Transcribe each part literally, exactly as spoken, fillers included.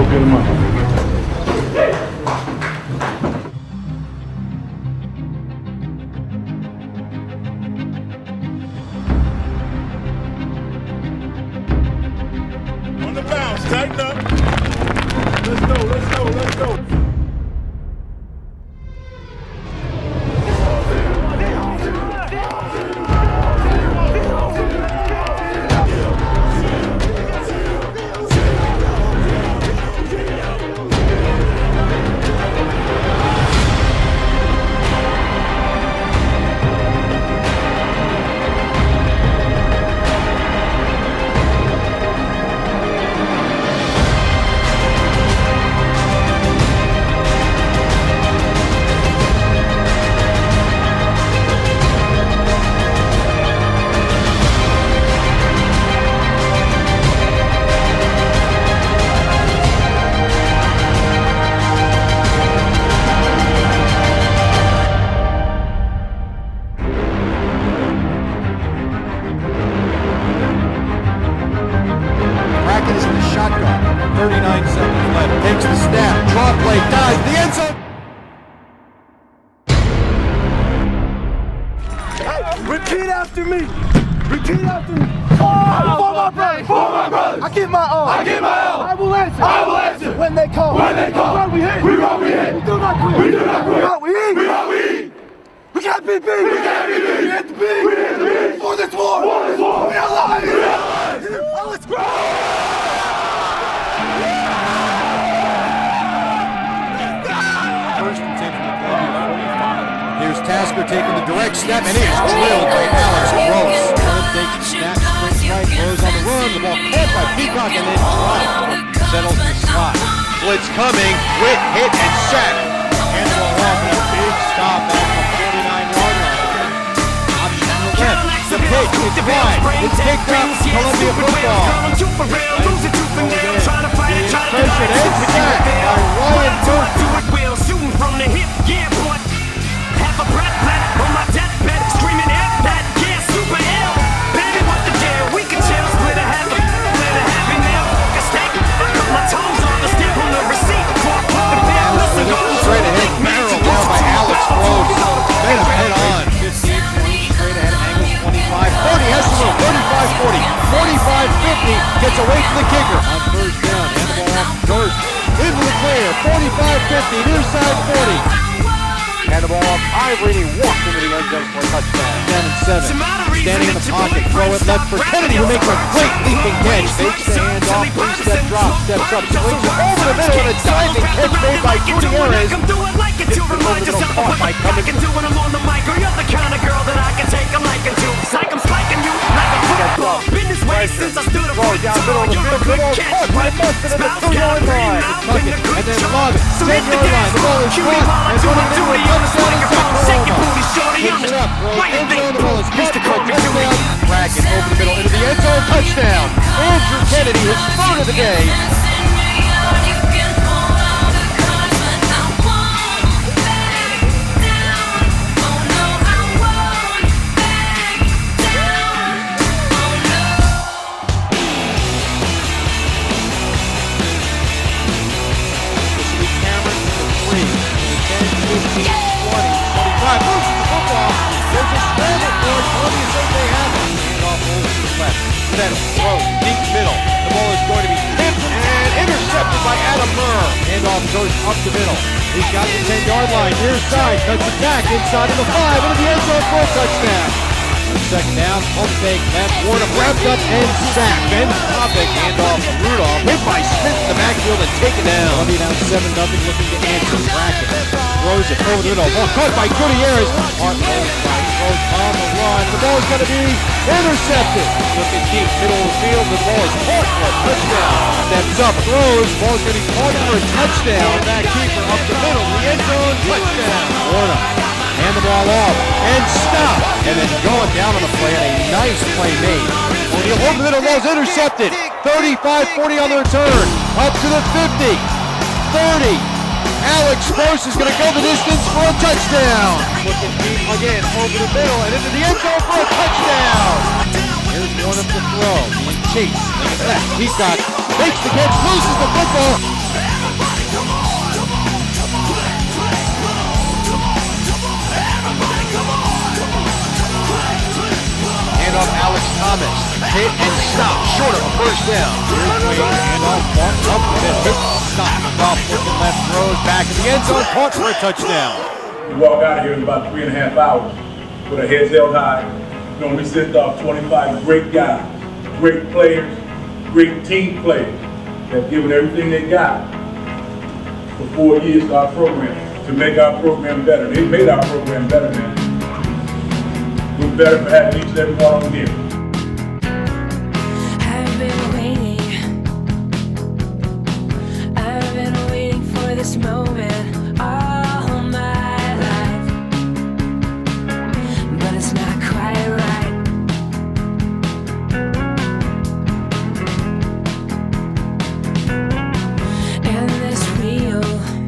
get him up. On the bounce, tighten up. Let's go, let's go, let's go. Brackett is in the shotgun. thirty-nine seconds left. Takes the snap. Draw play. Dives. The end zone. Repeat after me. Repeat after me. Oh, for my brother. For my brothers. I give my all. I give my all. I will answer. I will answer. When they call. When they call. We run, we hit. We run, we hit. We do not quit. We do not quit. We run, we eat. We run, we eat. We can't be beat. We can't be beat. We hit the beat. We hit the beat. For this war. For this war. We are alive. We are alive. Oh, let's go. First and ten from the Columbia forty-five. Here's Tasker taking the direct step, and it is drilled by Alex Gross. Herb takes the snap, sprints right, throws on the run. The ball caught by Peacock and then dropped. Settles the slot. Blitz coming, quick hit and sack. And the ball off and a big stop at the forty-nine yard line. Option to the left. The pitch, it's wide. It's picked up. Columbia football. Pressure and sack by Ryan Burke. Shooting from the hip, yeah, boy. Half a breath left on my deathbed, screaming F that, yeah, super L. Baby, what the deal? We can chill, split a half a, split a happy meal. A steak, I put my toes on the stamp on the receipt. For a fucking bill, listen, go. Straight ahead, barrel down by Alex Gross. Made him head on. fifteen twenty, straight ahead, angle twenty-five. forty has to move, thirty-five forty. forty-five fifty, gets away from the kicker. On first down, and the ball off Durst. Into the clear, forty-five fifty, near side forty. And the ball off Ivory, and he walked into the end zone for a touchdown. Down and seven. Standing in the pocket, throw it left for Kennedy, who makes a great leaping catch. Fakes the handoff, three-step drop, steps up, swings it over the middle, and a diving catch made by Gutierrez. Gets it over the middle, caught by Cummings. I'm on the mic, or you're the kind of girl that I can take a liking to. It's like I'm spiking you like a football. Been this way since I stood up Throw down middle of the field, good old caught by Mustin at the two-yard line. And then Love, ten-yard line, the ball is caught, and running into a touchdown in South Carolina. Picks it up, throws end zone, the ball is caught for a touchdown. Brackett over the middle, into the end zone, touchdown. Andrew Kennedy, his third of the day. Throw, deep middle. The ball is going to be tipped and intercepted by Adam Murr. Handoff goes up the middle. He's got the ten-yard line, near side, cuts the back, inside of the five, into the end zone for a touchdown. Second down, pump fake, Matt Warner wrapped up and sacked. Ben Topic, handoff to Rudolph, hit by Smith in the backfield and taken down. Columbia down seven nothing, looking to answer. Brackett throws it over the middle. Ball caught by Gutierrez. Hart rolls by, throws on the run. The ball is going to be intercepted. Looking deep, middle of the field. The ball is caught for a touchdown. Steps up, throws. Ball is going to be caught for a touchdown. Back keeper up the middle. The end zone, touchdown. Warner. Hand the ball off and stop. And then going down on the play, and a nice play made. O'Neal over the middle, ball's intercepted. thirty-five forty on the return. Up to the fifty. thirty. Alex Gross is going to go the distance for a touchdown. Looking deep again, over the middle and into the end zone for a touchdown. Here's one of the throw. Being chased. Look at that. Peacock makes the catch, loses the football. handoff Alex Thomas. Hit and stop, short of a first down. Here's Wayne, handoff, walks up with a hit, stop. Off looking left, throws back in the end zone, caught for a touchdown. We walk out of here in about three and a half hours with our heads held high. You know, we sent off twenty-five great guys, great players, great team players that have given everything they got for four years to our program to make our program better. They made our program better, man. We're better for having each and every one of them here. I've been waiting. I've been waiting for this moment all my life, but it's not quite right. And this real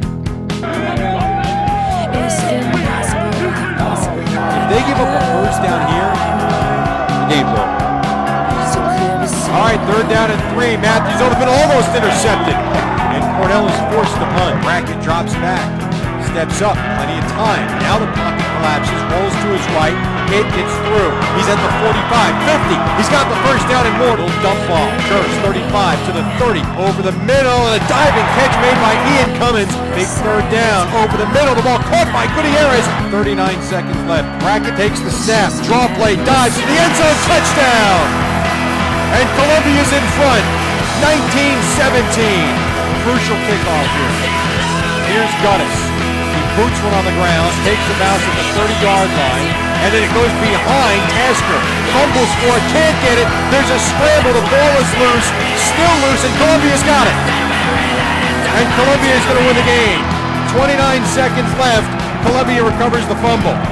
is impossible. Impossible. If they give up a first down here, the game's over. So clear to see. All right, third down and three. Matthews over the middle, almost intercepted. And Cornell is forced to punt. Brackett drops back, steps up, plenty of time. Now the pocket collapses, rolls to his right. Hit gets through. He's at the forty-five, fifty. He's got the first down and more. Little dump ball. Kurtz, thirty-five to the thirty. Over the middle, and a diving catch made by Ian Cummins. Big third down. Over the middle, the ball caught by Gutierrez. thirty-nine seconds left. Brackett takes the snap. Draw play, dives to the end zone. Touchdown! And Columbia's in front. nineteen seventeen. Crucial kickoff here. Here's Guttis. He boots one on the ground, takes the bounce at the thirty-yard line, and then it goes behind Tasker. Fumbles for it, can't get it. There's a scramble, the ball is loose, still loose, and Columbia's got it. And Columbia is going to win the game. twenty-nine seconds left. Columbia recovers the fumble.